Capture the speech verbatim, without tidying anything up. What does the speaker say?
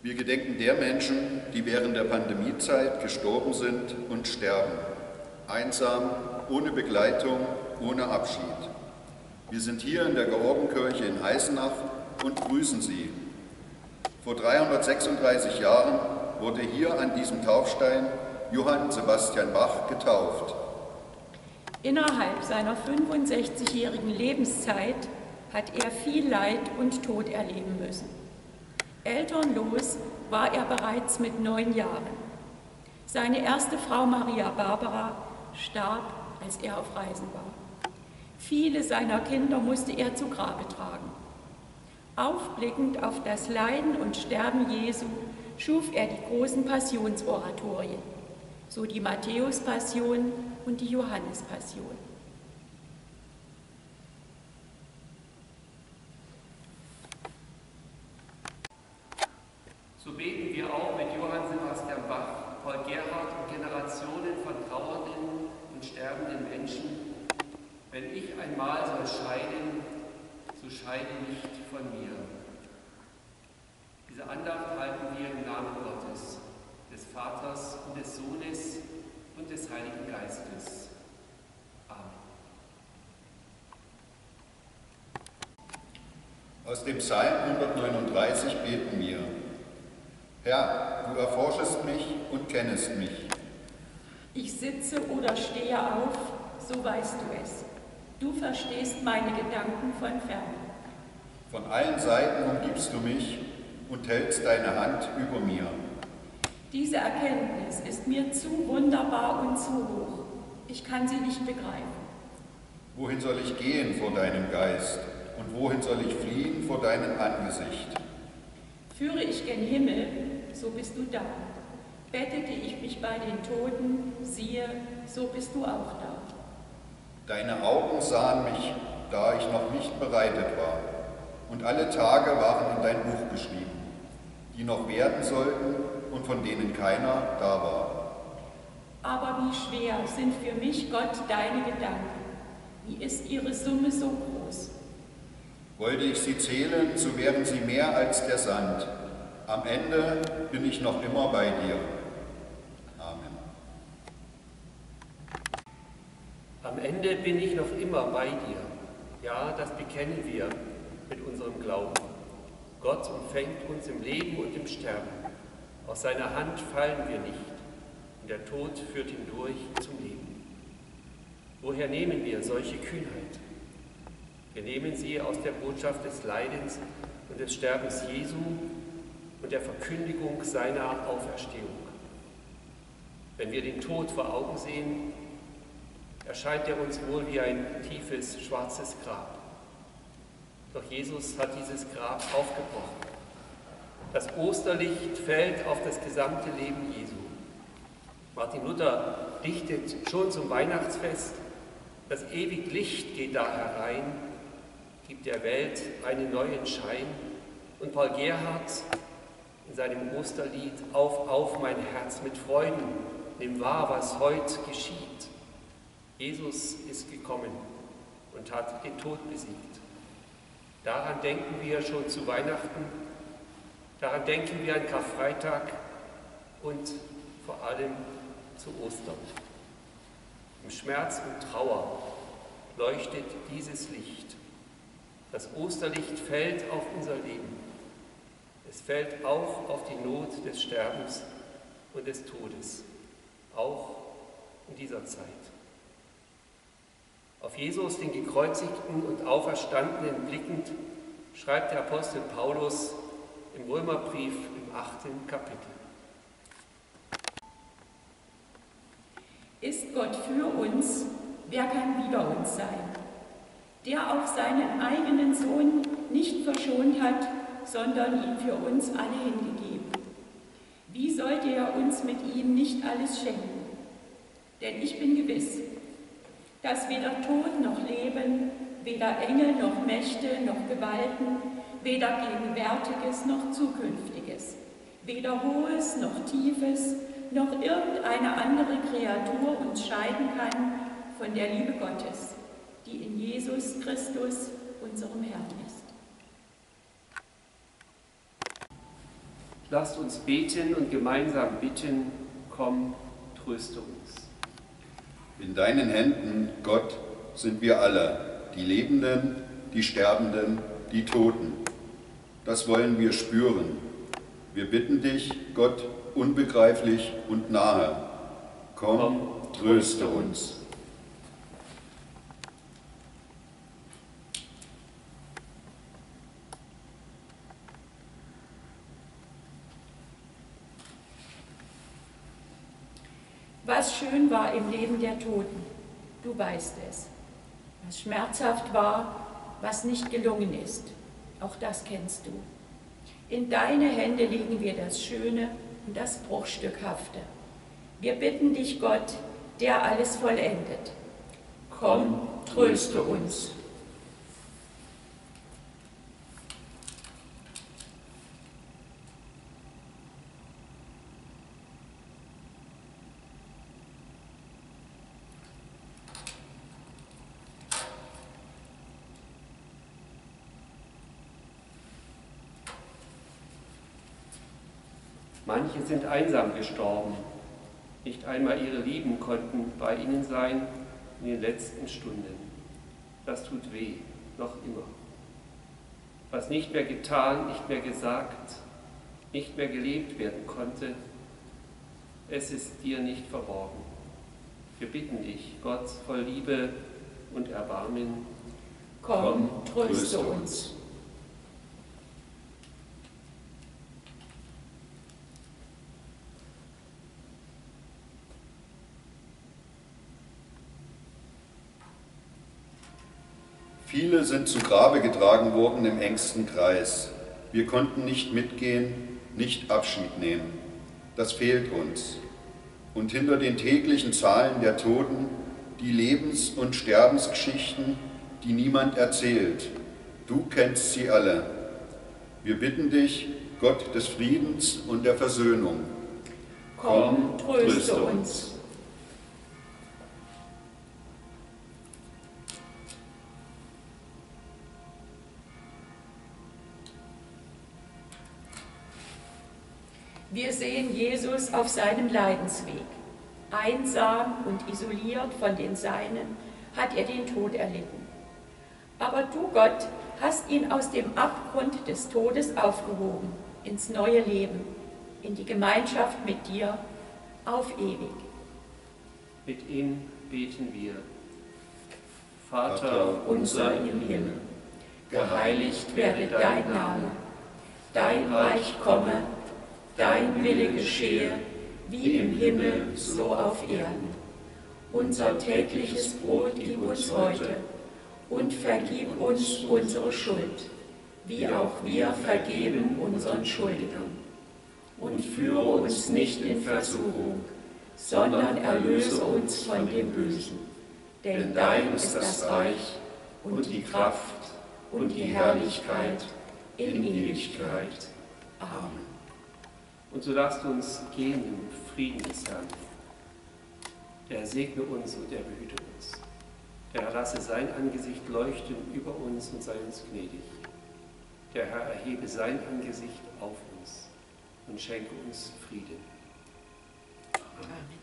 Wir gedenken der Menschen, die während der Pandemiezeit gestorben sind und sterben, einsam, ohne Begleitung, ohne Abschied. Wir sind hier in der Georgenkirche in Eisenach und grüßen Sie. Vor dreihundertsechsunddreißig Jahren wurde hier an diesem Taufstein Johann Sebastian Bach getauft. Innerhalb seiner fünfundsechzigjährigen Lebenszeit hat er viel Leid und Tod erleben müssen. Elternlos war er bereits mit neun Jahren. Seine erste Frau Maria Barbara starb, als er auf Reisen war. Viele seiner Kinder musste er zu Grabe tragen. Aufblickend auf das Leiden und Sterben Jesu schuf er die großen Passionsoratorien, so die Matthäus-Passion und die Johannes-Passion. So beten wir auch mit Johann Sebastian Bach, Paul Gerhardt und Generationen von trauernden und sterbenden Menschen. Wenn ich einmal soll scheiden, so scheide nicht von mir. Diese Andacht halten wir im Namen Gottes, des Vaters und des Sohnes und des Heiligen Geistes. Amen. Aus dem Psalm hundertneununddreißig beten wir. Herr, du erforschest mich und kennest mich. Ich sitze oder stehe auf, so weißt du es. Du verstehst meine Gedanken von fern. Von allen Seiten umgibst du mich und hältst deine Hand über mir. Diese Erkenntnis ist mir zu wunderbar und zu hoch. Ich kann sie nicht begreifen. Wohin soll ich gehen vor deinem Geist und wohin soll ich fliehen vor deinem Angesicht? Führe ich gen Himmel, so bist du da. Bettete ich mich bei den Toten, siehe, so bist du auch da. Deine Augen sahen mich, da ich noch nicht bereitet war, und alle Tage waren in dein Buch geschrieben, die noch werden sollten und von denen keiner da war. Aber wie schwer sind für mich, Gott, deine Gedanken. Wie ist ihre Summe so groß? Wollte ich sie zählen, so wären sie mehr als der Sand. Am Ende bin ich noch immer bei dir. Amen. Am Ende bin ich noch immer bei dir. Ja, das bekennen wir mit unserem Glauben. Gott umfängt uns im Leben und im Sterben. Aus seiner Hand fallen wir nicht. Und der Tod führt ihn durch zum Leben. Woher nehmen wir solche Kühnheit? Wir nehmen sie aus der Botschaft des Leidens und des Sterbens Jesu und der Verkündigung seiner Auferstehung. Wenn wir den Tod vor Augen sehen, erscheint er uns wohl wie ein tiefes, schwarzes Grab. Doch Jesus hat dieses Grab aufgebrochen. Das Osterlicht fällt auf das gesamte Leben Jesu. Martin Luther dichtet schon zum Weihnachtsfest: Das ewige Licht geht da herein, gibt der Welt einen neuen Schein. Und Paul Gerhardt in seinem Osterlied: Auf, auf mein Herz mit Freuden, nimm wahr, was heut geschieht. Jesus ist gekommen und hat den Tod besiegt. Daran denken wir schon zu Weihnachten, daran denken wir an Karfreitag und vor allem zu Ostern. Im Schmerz und Trauer leuchtet dieses Licht. Das Osterlicht fällt auf unser Leben. Es fällt auch auf die Not des Sterbens und des Todes, auch in dieser Zeit. Auf Jesus, den Gekreuzigten und Auferstandenen blickend, schreibt der Apostel Paulus im Römerbrief im achten Kapitel. Ist Gott für uns, wer kann wider uns sein? Der auch seinen eigenen Sohn nicht verschont hat, sondern ihn für uns alle hingegeben. Wie sollte er uns mit ihm nicht alles schenken? Denn ich bin gewiss, dass weder Tod noch Leben, weder Engel noch Mächte noch Gewalten, weder Gegenwärtiges noch Zukünftiges, weder Hohes noch Tiefes, noch irgendeine andere Kreatur uns scheiden kann von der Liebe Gottes, die in Jesus Christus, unserem Herrn, ist. Lasst uns beten und gemeinsam bitten, komm, tröste uns. In deinen Händen, Gott, sind wir alle, die Lebenden, die Sterbenden, die Toten. Das wollen wir spüren. Wir bitten dich, Gott, unbegreiflich und nahe. Komm, Komm tröste uns. Was schön war im Leben der Toten, du weißt es. Was schmerzhaft war, was nicht gelungen ist, auch das kennst du. In deine Hände legen wir das Schöne und das Bruchstückhafte. Wir bitten dich, Gott, der alles vollendet. Komm, tröste uns. Manche sind einsam gestorben. Nicht einmal ihre Lieben konnten bei ihnen sein in den letzten Stunden. Das tut weh, noch immer. Was nicht mehr getan, nicht mehr gesagt, nicht mehr gelebt werden konnte, es ist dir nicht verborgen. Wir bitten dich, Gott voll Liebe und Erbarmen, komm, tröste uns. Viele sind zu Grabe getragen worden im engsten Kreis. Wir konnten nicht mitgehen, nicht Abschied nehmen. Das fehlt uns. Und hinter den täglichen Zahlen der Toten die Lebens- und Sterbensgeschichten, die niemand erzählt. Du kennst sie alle. Wir bitten dich, Gott des Friedens und der Versöhnung. Komm, tröste uns. Wir sehen Jesus auf seinem Leidensweg. Einsam und isoliert von den Seinen hat er den Tod erlitten. Aber du, Gott, hast ihn aus dem Abgrund des Todes aufgehoben, ins neue Leben, in die Gemeinschaft mit dir, auf ewig. Mit ihm beten wir. Vater, Vater unser im Himmel, geheiligt werde dein Name, dein Reich komme, dein Wille geschehe, wie im Himmel, so auf Erden. Unser tägliches Brot gib uns heute und vergib uns unsere Schuld, wie auch wir vergeben unseren Schuldigern. Und führe uns nicht in Versuchung, sondern erlöse uns von dem Bösen. Denn dein ist das Reich und die Kraft und die Herrlichkeit in Ewigkeit. Amen. Und so lasst uns gehen im Frieden des Herrn. Der Herr segne uns und er behüte uns. Der Herr lasse sein Angesicht leuchten über uns und sei uns gnädig. Der Herr erhebe sein Angesicht auf uns und schenke uns Frieden. Amen.